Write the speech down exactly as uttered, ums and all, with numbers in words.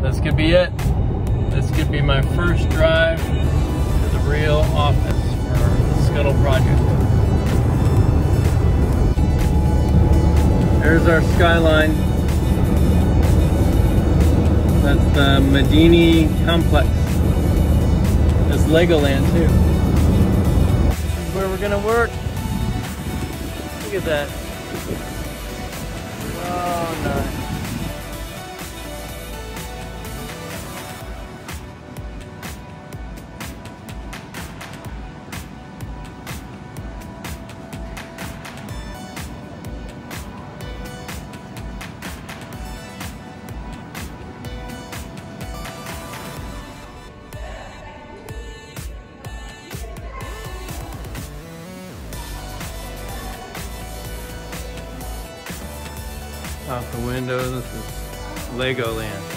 this could be it. This could be my first drive to the real office for the Scuttle project. There's our skyline. That's the Medini complex. That's Legoland too. This is where we're gonna work. Look at that. Oh, nice. Out the window, this is Legoland.